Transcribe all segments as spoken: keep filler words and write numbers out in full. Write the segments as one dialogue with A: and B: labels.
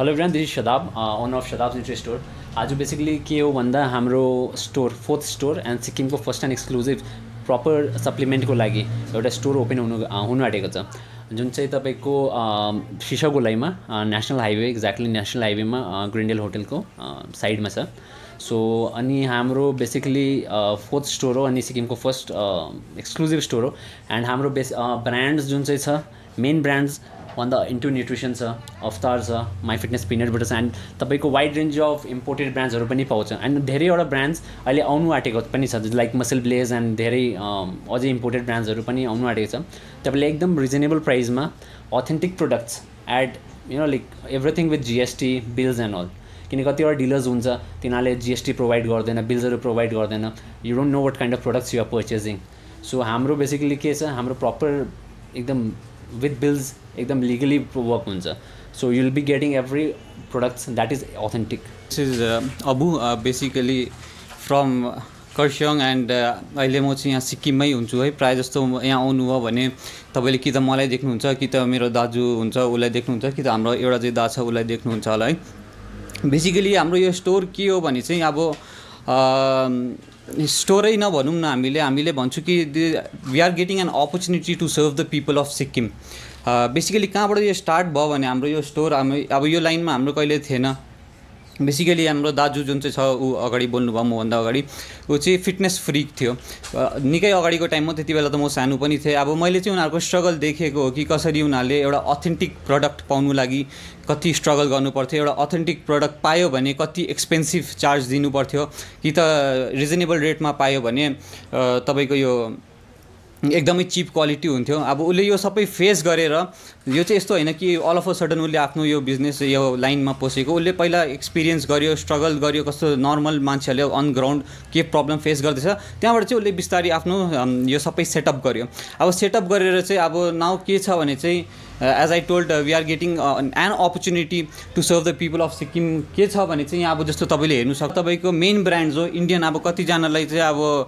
A: Hello everyone, this is Shadab, owner of Shadab nutri store. आज basically के हो भन्दा हाम्रो स्टोर फोर्थ स्टोर एन्ड सिक्किमको फर्स्ट एन्ड एक्सक्लुजिभ प्रपर सप्लिमेन्टको लागि एउटा स्टोर ओपन हुनु हुनु आँटेको छ, जुन चाहिँ तपाईँको सिसागोलाईमा नेसनल हाइवे एक्ज्याक्टली नेसनल हाइवेमा ग्रिन्डेल होटलको साइडमा छ। सो अनि हाम्रो बेसिकली फोर्थ स्टोर हो अनि सिक्किमको फर्स्ट एक्सक्लुजिभ स्टोर हो। एन्ड हाम्रो बेस ब्रान्ड्स जुन चाहिँ छ, मेन ब्रान्ड्स भन्दा इन्टु न्युट्रिसन छ, अफ्तार छ, माई फिटनेस पिनट बटर छ, एन्ड तपाईँको वाइड रेन्ज अफ इम्पोर्टेड ब्रान्ड्सहरू पनि पाउँछ। एन्ड धेरैवटा ब्रान्ड्स अहिले आउनु आँटेको पनि छ, लाइक मसल ब्लेज एन्ड धेरै अझै इम्पोर्टेड ब्रान्ड्सहरू पनि आउनु आँटेको छ। तपाईँले एकदम रिजनेबल प्राइसमा authentic products and you know like everything with GST bills and all. किन कतिवटा डिलर्स हुन्छ तिनीहरूले जिएसटी प्रोभाइड गर्दैन, बिल्सहरू प्रोभाइड गर्दैन, you don't know what kind of products you are purchasing. So हाम्रो बेसिकली के छ, हाम्रो प्रपर एकदम विथ बिल्स एकदम लिगली वर्क हुन्छ। So you will be getting every products that is authentic.
B: This is Abu basically from Kurseong and अहिले म चाहिँ यहाँ सिक्किममै हुन्छु है। प्रायः जस्तो यहाँ आउनु हो भने तपाईँले कि त मलाई देख्नुहुन्छ, कि त मेरो दाजु हुन्छ उसलाई देख्नुहुन्छ, कि त हाम्रो एउटा चाहिँ दा छ उसलाई देख्नुहुन्छ होला है। बेसिकली हाम्रो यो स्टोर के हो भने चाहिँ अब स्टोरै नभनौँ न, हामीले हामीले भन्छु कि we are getting an opportunity to serve the people of Sikkim. Basically कहाँबाट यो स्टार्ट भयो भने हाम्रो यो स्टोर हामी अब यो लाइनमा हाम्रो कहिले थिएन। बेसिकली हाम्रो दाजु जुन चाहिँ छ ऊ अगाडि बोल्नुभयो मभन्दा अगाडि, ऊ चाहिँ फिटनेस फ्रिक थियो निकै अगाडिको टाइममा। त्यति बेला त म सानो पनि थिएँ। अब मैले चाहिँ उनीहरूको स्ट्रगल देखेको हो कि कसरी उनीहरूले एउटा अथेन्टिक प्रडक्ट पाउनु लागि कति स्ट्रगल गर्नुपर्थ्यो, एउटा अथेन्टिक प्रडक्ट पायो भने कति एक्सपेन्सिभ चार्ज दिनुपर्थ्यो, कि त रिजनेबल रेटमा पायो भने तपाईँको यो एकदमै चिप क्वालिटी हुन्थ्यो। अब उसले यो सबै फेस गरेर, यो चाहिँ यस्तो होइन कि अल अफ अ सडन उसले आफ्नो यो बिजनेस यो लाइनमा पसेको, उसले पहिला एक्सपिरियन्स गर्यो, स्ट्रगल गर्यो, कस्तो नर्मल मान्छेहरूले अन ग्राउन्ड के प्रब्लम फेस गर्दैछ, त्यहाँबाट चाहिँ उसले बिस्तारै आफ्नो यो सबै सेटअप गर्यो। अब सेटअप गरेर चाहिँ अब नाउ के छ भने चाहिँ as I told we are getting an opportunity to serve the people of Sikkim. के छ भने चाहिँ अब जस्तो तपाईँले हेर्नु सक्छ, तपाईँको मेन ब्रान्ड्स हो इन्डियन। अब कतिजनालाई चाहिँ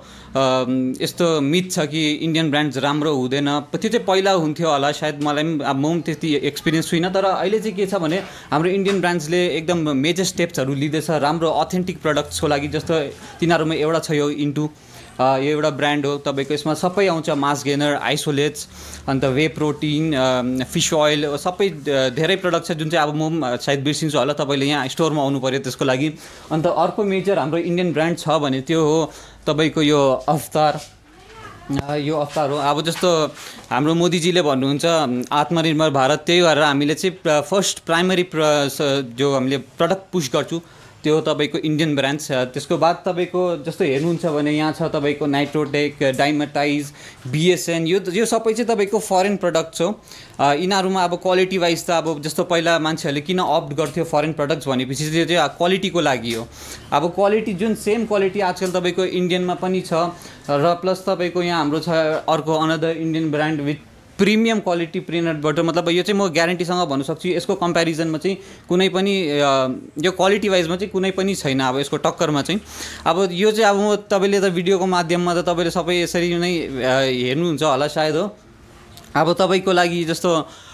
B: अब यस्तो मिथ छ कि इन्डियन ब्रान्ड्स राम्रो हुँदैन, त्यो चाहिँ पहिला हुन्थ्यो होला सायद, मलाई पनि अब म पनि त्यति एक्सपिरियन्स छुइनँ। तर अहिले चाहिँ के छ भने हाम्रो इन्डियन ब्रान्ड्सले एकदम मेजर स्टेप्सहरू लिँदैछ राम्रो अथेन्टिक प्रडक्ट्सको लागि। जस्तो तिनीहरूमा एउटा छ यो इन्टु, यो एउटा ब्रान्ड हो तपाईँको, यसमा सबै आउँछ, मास गेनर, आइसोलेट्स, अन्त वे प्रोटिन, फिस ओइल, सबै धेरै प्रडक्ट छ जुन चाहिँ अब म सायद बिर्सिन्छु होला। तपाईँले यहाँ स्टोरमा आउनु पऱ्यो त्यसको लागि। अन्त अर्को मेजर हाम्रो इन्डियन ब्रान्ड छ भने त्यो हो तपाईँको यो अफ्तार। यो अफ्तार हो। अब जस्तो हाम्रो मोदीजीले भन्नुहुन्छ आत्मनिर्भर भारत, त्यही भएर हामीले चाहिँ फर्स्ट प्राइमरी जो हामीले प्रडक्ट पुस गर्छु त्यो तपाईँको इन्डियन ब्रान्ड्स। त्यसको बाद तपाईँको जस्तो हेर्नुहुन्छ भने यहाँ छ तपाईँको नाइट्रोटेक, डाइमेटाइज, बिएसएन, यो यो सबै चाहिँ तपाईँको फरेन प्रडक्ट्स हो। यिनीहरूमा अब क्वालिटी वाइज त अब जस्तो पहिला मान्छेहरूले किन अप्ट गर्थ्यो फरेन प्रडक्ट्स भनेपछि त्यो चाहिँ क्वालिटीको लागि हो। अब क्वालिटी जुन सेम क्वालिटी आजकल तपाईँको इन्डियनमा पनि छ, र प्लस तपाईँको यहाँ हाम्रो छ अर्को another Indian brand with premium quality peanut butter. मतलब यो चाहिँ म ग्यारेन्टीसँग भन्नु सक्छु यसको कम्पेरिजनमा चाहिँ कुनै पनि यो क्वालिटी वाइजमा चाहिँ कुनै पनि छैन अब यसको टक्करमा चाहिँ। अब यो चाहिँ अब म तपाईँले त भिडियोको माध्यममा त तपाईँले सबै यसरी नै हेर्नुहुन्छ होला सायद हो। अब तपाईँको लागि जस्तो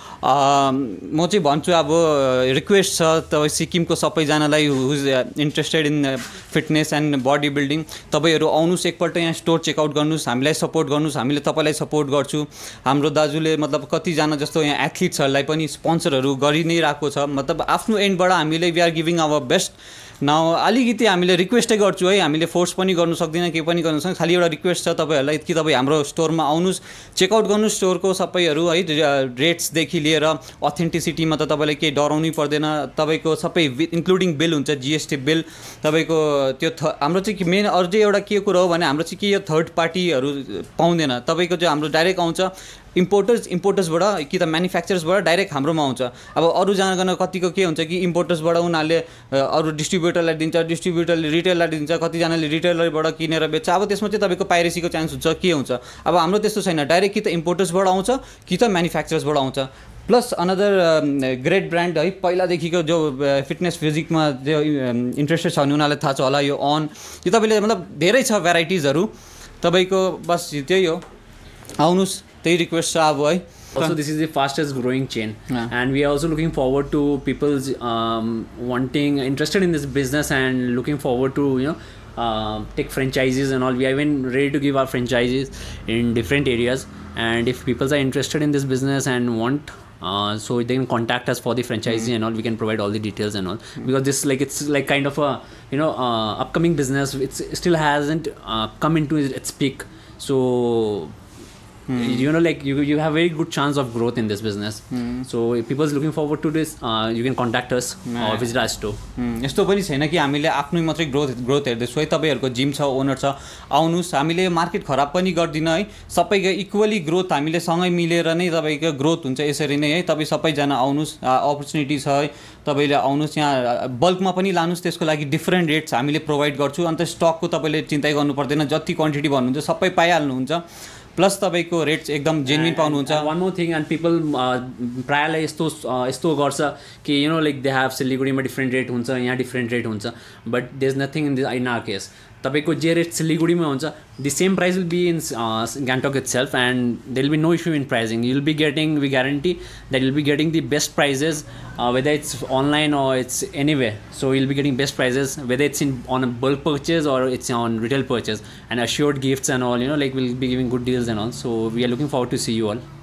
B: म चाहिँ भन्छु अब रिक्वेस्ट छ तपाईँ सिक्किमको सबैजनालाई who's interested in fitness and body building, तपाईँहरू आउनुहोस् एकपल्ट यहाँ स्टोर चेकआउट गर्नुहोस्, हामीलाई सपोर्ट गर्नुहोस्, हामीले तपाईँलाई सपोर्ट गर्छु। हाम्रो दाजुले मतलब कतिजना जस्तो यहाँ एथलिट्सहरूलाई पनि स्पोन्सरहरू गरि नै रहेको छ। मतलब आफ्नो एन्डबाट हामीले we are giving our best. न अलिकति हामीले रिक्वेस्टै गर्छु है, हामीले फोर्स पनि गर्नु सक्दैन, केही पनि गर्नु सक्दैन, खालि एउटा रिक्वेस्ट छ तपाईँहरूलाई कि तपाईँ हाम्रो स्टोरमा आउनुहोस्, चेकआउट गर्नुहोस् स्टोरको सबैहरू है, रेट्सदेखि लिएर अथेन्टिसिटीमा त तपाईँलाई केही डराउनै पर्दैन। तपाईँको सबै इन्क्लुडिङ बिल हुन्छ, जिएसटी बिल तपाईँको त्यो थ हाम्रो चाहिँ मेन अझै एउटा के कुरो हो भने हाम्रो चाहिँ के यो थर्ड पार्टीहरू पाउँदैन। तपाईँको चाहिँ हाम्रो डाइरेक्ट आउँछ इम्पोर्टर्स, इम्पोर्टर्सबाट कि त म्यानुफ्याक्चरर्सबाट डाइरेक्ट हाम्रोमा आउँछ। अब अरूजनाको कतिको के हुन्छ कि इम्पोर्टर्सबाट उनीहरूले अरू डिस्ट्रिब्युटरलाई दिन्छ, डिस्ट्रिब्युटरले रिटेललाई दिन्छ, कतिजनाले रिटेलरबाट किनेर बेच्छ। अब त्यसमा चाहिँ तपाईँको पाइरेसीको चान्स हुन्छ, के हुन्छ। अब हाम्रो त्यस्तो छैन, डाइरेक्ट कि त इम्पोर्टर्सबाट आउँछ कि त म्यानुफ्याक्चरर्सबाट आउँछ। प्लस अनदर ग्रेट ब्रान्ड है, पहिलादेखिको जो फिटनेस फिजिकमा जो इन्ट्रेस्टेड छ भने उनीहरूलाई थाहा छ होला यो अन, यो तपाईँले मतलब धेरै छ भेराइटिजहरू तपाईँको। बस त्यही हो, आउनुहोस्, त्यही रिक्वेस्ट छ अब है।
A: Also, this is the fastest growing chain,
B: Yeah.
A: and we are also looking forward to people's um, wanting interested in this business and looking forward to you know uh, take franchises and all. We are even ready to give our franchises in different areas, and if people are interested in this business and want. Uh, so they can contact us for the franchisee mm. and all. We can provide all the details and all mm. because this like it's like kind of a you know uh, upcoming business. It's, it still hasn't uh, come into its peak. So mm. you know like you you have very good chance of growth in this business. Mm. So if people is looking forward to this, uh, you can contact us or visit our store.
B: यस्तो पनि छैन कि हामीले आफ्नै मात्रै growth growth हेर्दैछौँ है तपाईँहरूको gym छ ओनर छ आउनुहोस् हामीले मार्केट खराब पनि गर्दिन है सबैको इक्वली ग्रोथ हामीले सँगै मिलेर नै तपाईँको ग्रोथ हुन्छ यसरी नै है तपाईँ सबैजना आउनुहोस् अपर्च्युनिटी छ है तपाईँले आउनुहोस् यहाँ बल्कमा पनि लानुहोस् त्यसको लागि डिफ्रेन्ट रेट्स हामीले प्रोभाइड गर्छु अन्त स्टकको तपाईँले चिन्ता गर्नु पर्दैन जति क्वान्टिटी भन्नुहुन्छ सबै पाइहाल्नुहुन्छ प्लस तपाईँको रेट्स एकदम जेन्युन पाउनुहुन्छ
A: one more thing and people प्रायःलाई यस्तो यस्तो गर्छ कि you know like they have सिलिगुडीमा डिफ्रेन्ट रेट हुन्छ यहाँ डिफ्रेन्ट रेट हुन्छ but there is nothing in in our case तपाईँको जे रेट सिलिगुडीमा हुन्छ the same price will be in Gangtok itself and there will be no issue in pricing you will be getting we guarantee that will be getting the best prices weather it's online or it's anywhere, so you'll be getting best prices whether it's in on a bulk purchase or it's on retail purchase and assured gifts and all, you know like we'll be giving good deals and all. So we are looking forward to see you all.